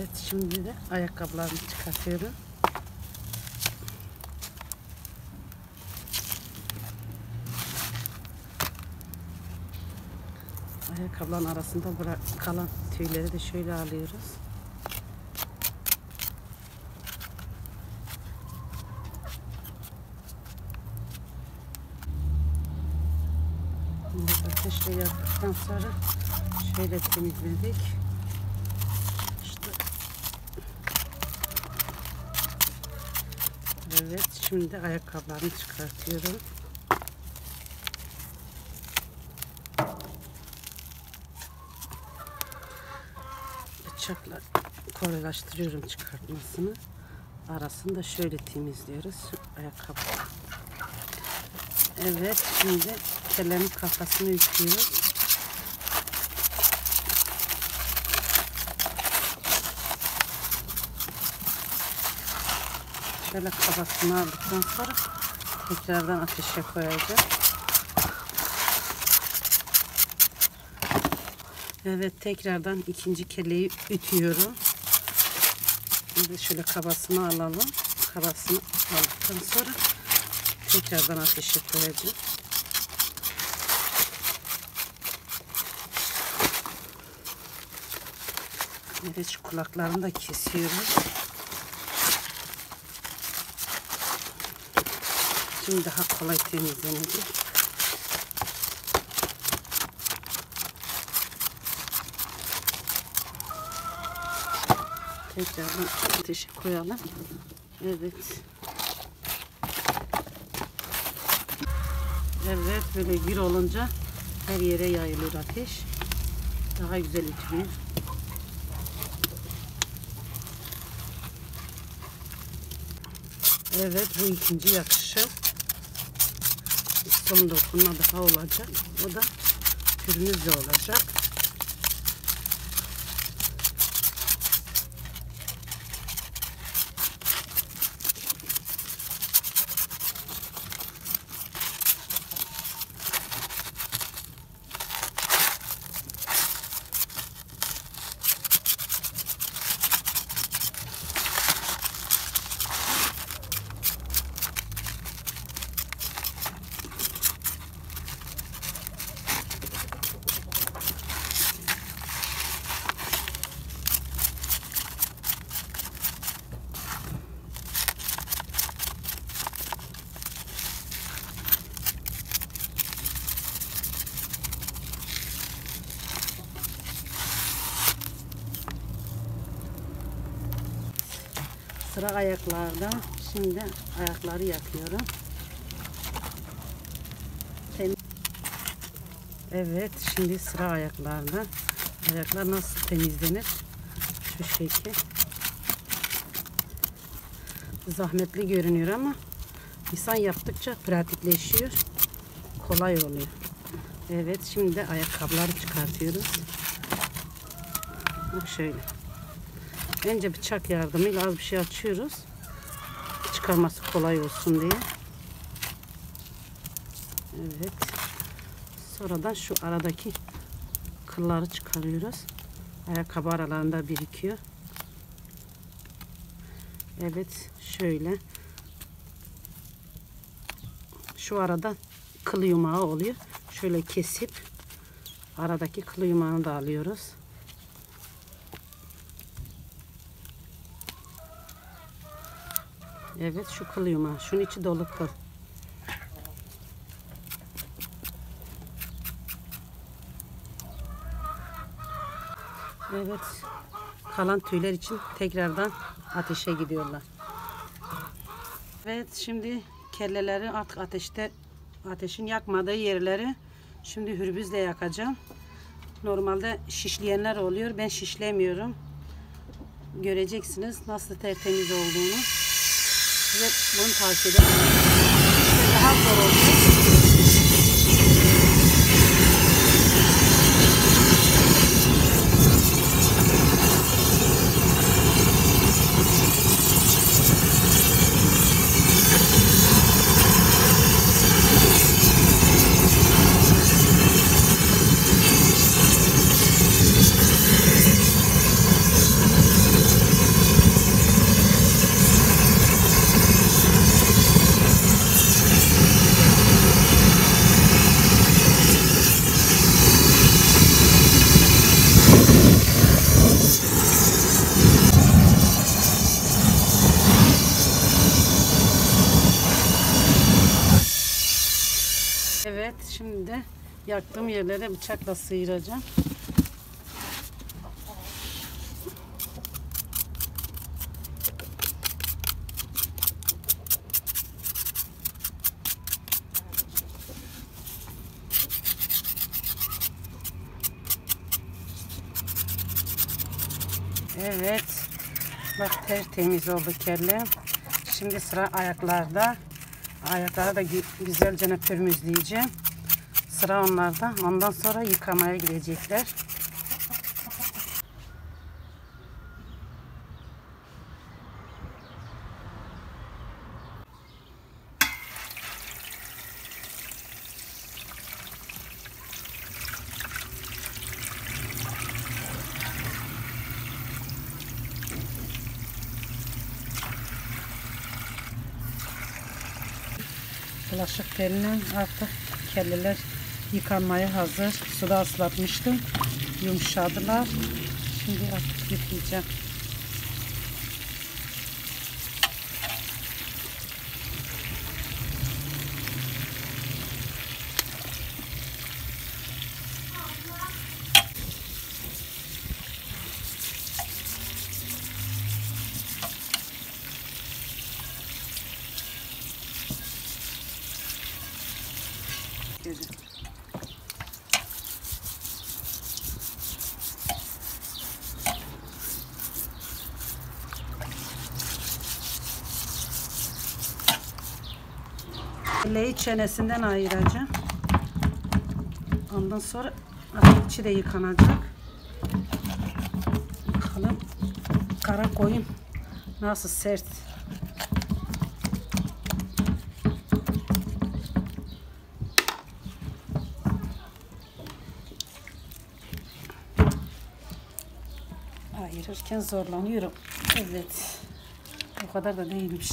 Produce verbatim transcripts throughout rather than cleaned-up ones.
Evet, şimdi de ayakkabılarımı çıkartıyorum. Ayakkabıların arasında bırak kalan tüyleri de şöyle alıyoruz. Ateşle yaktıktan sonra şöyle temizledik. İşte. Evet, şimdi ayakkabılarını çıkartıyorum. Bıçakla kolaylaştırıyorum çıkartmasını. Arasını da şöyle temizliyoruz ayakkabı. Evet, şimdi kellerin kafasını yıkıyoruz. Şöyle kafasını aldıktan sonra tekrardan ateşe koyacağız. Evet, tekrardan ikinci kelleyi ütüyorum. Şimdi şöyle kabasını alalım. Kabasını aldıktan sonra tekrardan ateşe koyacağım. Evet, şu kulaklarını da kesiyoruz. Şimdi daha kolay temizlenecek. Tekrardan ateşe koyalım. Evet. Evet, böyle bir olunca her yere yayılır ateş. Daha güzel ütülüyor. Evet, bu ikinci yakışım. Son dokunma daha olacak. O da pürmüzle olacak. Sıra ayaklarda. Şimdi ayakları yakıyorum. Evet, şimdi sıra ayaklarda. Ayaklar nasıl temizlenir? Şu şekil. Zahmetli görünüyor ama insan yaptıkça pratikleşiyor. Kolay oluyor. Evet, şimdi de ayakkabıları çıkartıyoruz. Bak şöyle. Önce bıçak yardımıyla az bir şey açıyoruz. Çıkarması kolay olsun diye. Evet. Sonradan şu aradaki kılları çıkarıyoruz. Ayakkabı aralarında birikiyor. Evet, şöyle. Şu arada kıl yumağı oluyor. Şöyle kesip aradaki kıl yumağını da alıyoruz. Evet, şu kıl yumağı. Şunun içi dolu kıl. Evet. Kalan tüyler için tekrardan ateşe gidiyorlar. Evet, şimdi kelleleri artık ateşte, ateşin yakmadığı yerleri şimdi hürbüzle yakacağım. Normalde şişleyenler oluyor. Ben şişlemiyorum. Göreceksiniz nasıl tertemiz olduğunu. Size bunu tavsiye ederim. İşte daha zor oluyor. Evet, şimdi de yaktığım yerlere bıçakla sıyıracağım. Evet. Bak, tertemiz oldu kelle. Şimdi sıra ayaklarda. Ayakları da güzelce pürmüzleyeceğim. Sıra onlarda. Ondan sonra yıkamaya gidecekler. Bulaşık teline artık kelleler yıkanmaya hazır. Suda ıslatmıştım. Yumuşadılar. Şimdi artık yıkayacağım. Kelleyi çenesinden ayıracağım. Ondan sonra içi de yıkanacak. Bakalım kara koyun nasıl sert. Ayırırken zorlanıyorum. Evet. O kadar da değilmiş.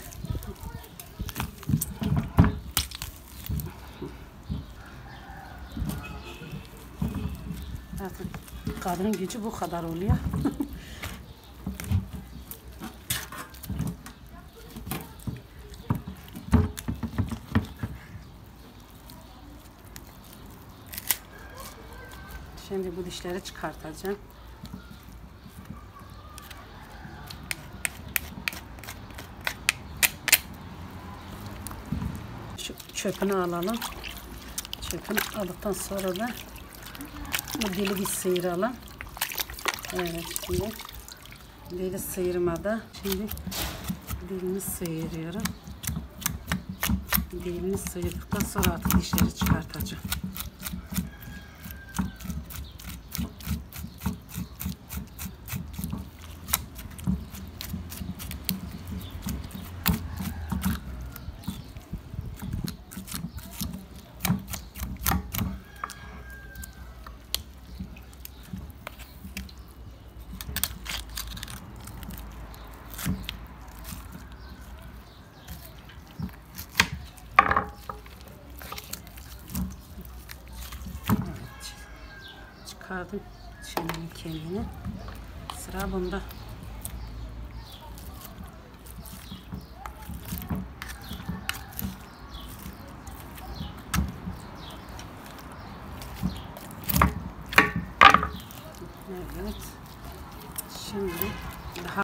Zaten kadının gücü bu kadar oluyor. Şimdi bu dişleri çıkartacağım. Şu çöpünü alalım. Çöpünü aldıktan sonra da bu dili bir sıyıralım. Evet, şimdi dili sıyırmada. Şimdi dilini sıyırıyorum. Dilini sıyırdıktan sonra artık dişleri çıkartacağım. Çıkardım çenenin kemiğini. Sıra bunda. Evet. Şimdi daha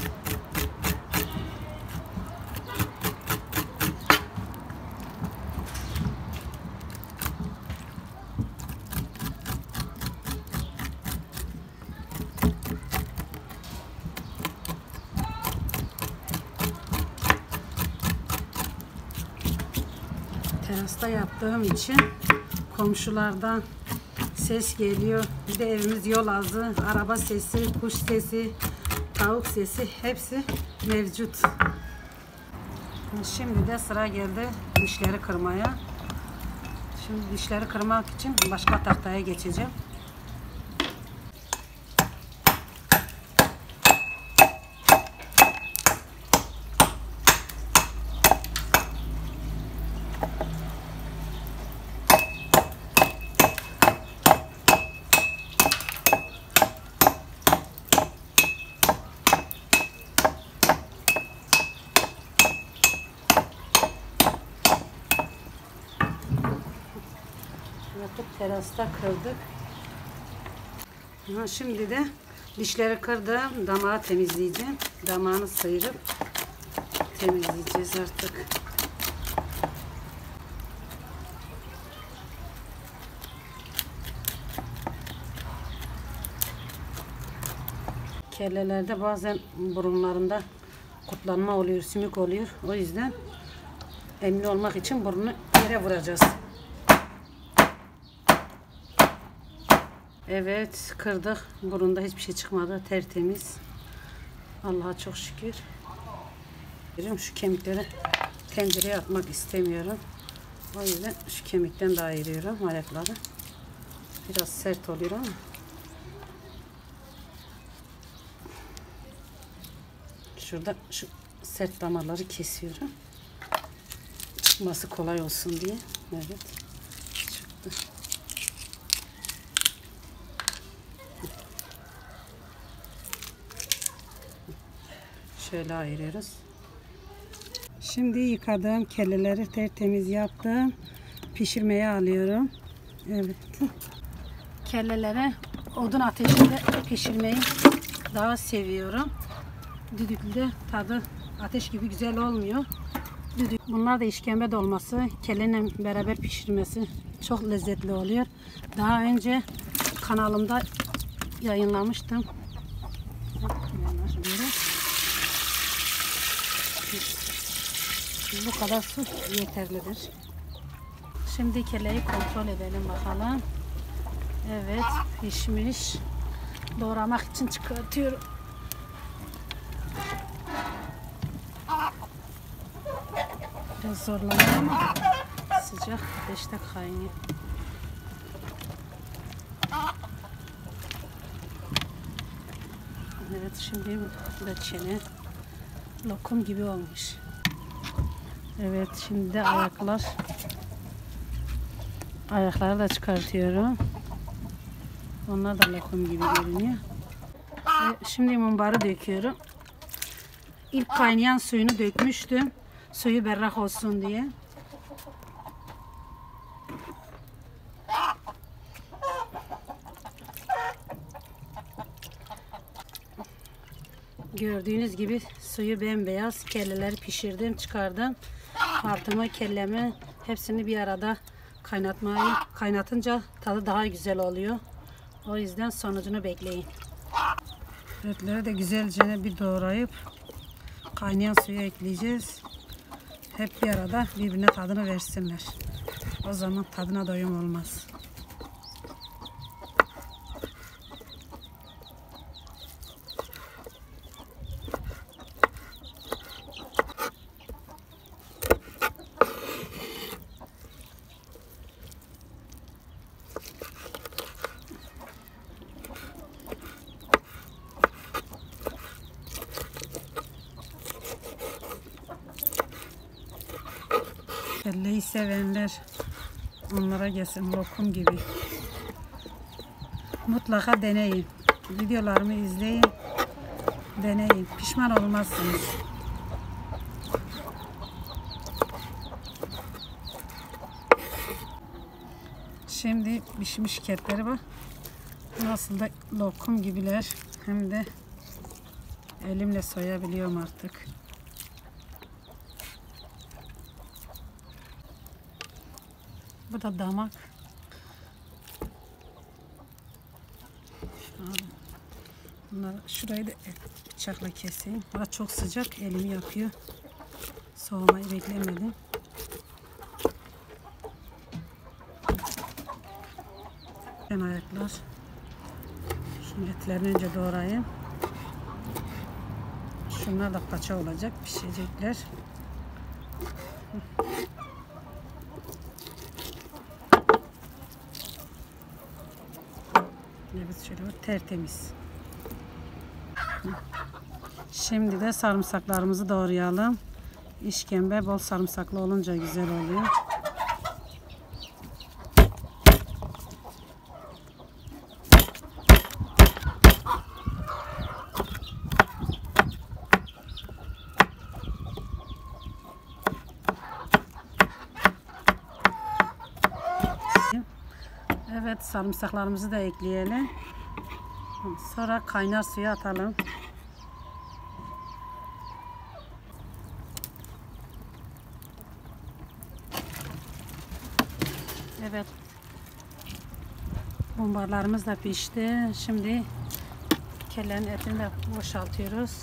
terasta yaptığım için komşulardan ses geliyor. Bir de evimiz yol ağzı, araba sesi, kuş sesi, tavuk sesi hepsi mevcut. Şimdi de sıra geldi dişleri kırmaya. Şimdi dişleri kırmak için başka tahtaya geçeceğim. yaptık. Terasta kırdık. Ha, şimdi de dişleri kırdım. Damağı temizleyeceğim. Damağını sıyırıp temizleyeceğiz artık. Kellelerde bazen burunlarında kurtlanma oluyor, sümük oluyor. O yüzden emin olmak için burnunu yere vuracağız. Evet, kırdık. Burunda hiçbir şey çıkmadı. Tertemiz. Allah'a çok şükür. Şu kemikleri tencereye atmak istemiyorum. O yüzden şu kemikten de ayırıyorum ayakları. Biraz sert oluyor ama. Şurada şu sert damarları kesiyorum. Çıkması kolay olsun diye. Evet. Çıktı. Şöyle ayırıyoruz. Şimdi yıkadığım kelleleri tertemiz yaptım. Pişirmeye alıyorum. Evet. Kelleleri odun ateşinde pişirmeyi daha seviyorum. Düdüklüde tadı ateş gibi güzel olmuyor. Düdük. Bunlar da işkembe dolması, kelleyle beraber pişirmesi çok lezzetli oluyor. Daha önce kanalımda yayınlamıştım. Bu kadar su yeterlidir. Şimdi kelleyi kontrol edelim bakalım. Evet, pişmiş. Doğramak için çıkartıyorum. Biraz zorlanıyor ama sıcak ateşte kaynıyor. Evet, şimdi bu da çene lokum gibi olmuş. Evet, şimdi de ayaklar ayakları da çıkartıyorum. Onlar da lokum gibi görünüyor. Ve şimdi mumbarı döküyorum. İlk kaynayan suyunu dökmüştüm. Suyu berrak olsun diye. Gördüğünüz gibi suyu bembeyaz. Kelleleri pişirdim, çıkardım. Partımı, kellemi hepsini bir arada kaynatmayı kaynatınca tadı daha güzel oluyor. O yüzden sonucunu bekleyin. Etleri de güzelce bir doğrayıp kaynayan suyu ekleyeceğiz. Hep bir arada birbirine tadını versinler. O zaman tadına doyum olmaz. Kelleyi sevenler onlara gelsin, lokum gibi. Mutlaka deneyin. Videolarımı izleyin. Deneyin. Pişman olmazsınız. Şimdi pişmiş ketleri bak. Nasıl da lokum gibiler. Hem de elimle soyabiliyorum artık. Bu da damak. Bunları şurayı da bıçakla keseyim. Burası çok sıcak, elimi yakıyor. Soğumayı beklemedim. Ben ayaklar. Şimdi etlerini önce doğrayayım. Şunlar da paça olacak, pişecekler. Evet, şöyle tertemiz. Şimdi de sarımsaklarımızı doğrayalım. İşkembe bol sarımsaklı olunca güzel oluyor. Evet, sarımsaklarımızı da ekleyelim. Sonra kaynar suya atalım. Evet. Mumbarlarımız da pişti. Şimdi kellenin etini de boşaltıyoruz.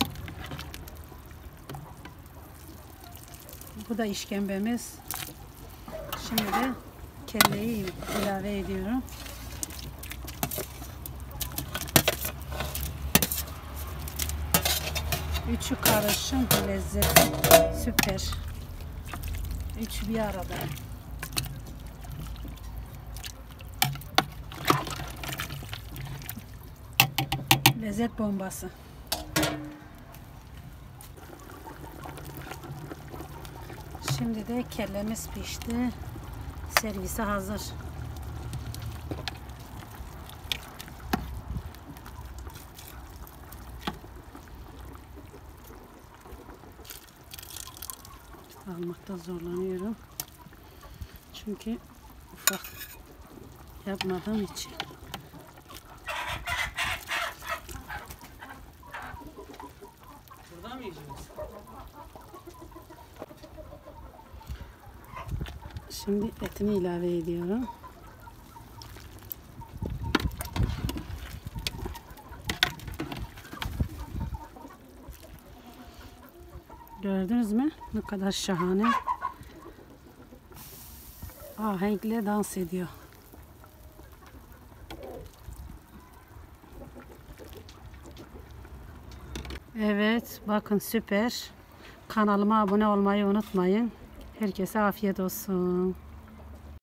Bu da işkembemiz. Şimdi de kelleyi ilave ediyorum. Üçü karışım, lezzeti süper. Üçü bir arada. Lezzet bombası. Şimdi de kellemiz pişti. Servise hazır. Almakta zorlanıyorum. Çünkü ufak yapmadığım için. Burada mı yiyeceğiz? Şimdi etini ilave ediyorum. Gördünüz mü? Ne kadar şahane. Ahenkle dans ediyor. Evet, bakın süper. Kanalıma abone olmayı unutmayın. Herkese afiyet olsun.